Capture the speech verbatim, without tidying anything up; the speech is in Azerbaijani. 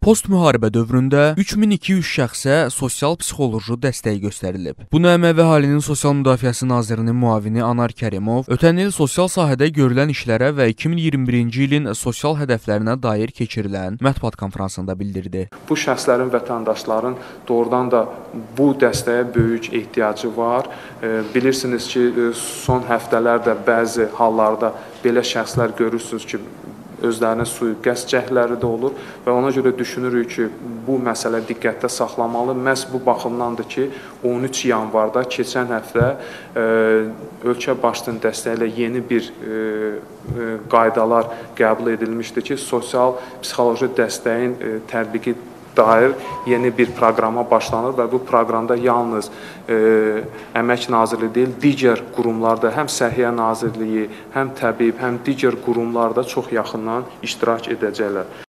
Post-müharibə dövründə üç min iki yüz şəxsə sosial-psixoloji dəstək göstərilib. Bunu Əmək və Əhalinin Sosial Müdafiəsi Nazirinin müavini Anar Kərimov ötən il sosial sahədə görülən işlərə və iki min iyirmi birinci ilin sosial hədəflərinə dair keçirilən mətbuat konfransında bildirdi. Bu şəxslərin, vətəndaşların doğrudan da bu dəstəyə böyük ehtiyacı var. Bilirsiniz ki, son həftələrdə bəzi hallarda belə şəxslər görürsünüz ki, özlərinə sui-qəsd cəhdləri də olur və ona görə düşünürük ki, bu məsələ diqqətdə saxlamalı. Məhz bu baxımdandır ki, on üç yanvarda keçən həftə ölkə başçısının dəstəyi ilə yeni bir qaydalar qəbul edilmişdi ki, sosial-psixoloji dəstəyin tətbiqi dair yeni bir proqrama başlanır və bu proqramda yalnız e, Əmək Nazirliyi deyil, digər qurumlarda, həm Səhiyyə Nazirliyi, həm təbib, həm digər qurumlarda çox yaxından iştirak edəcəklər.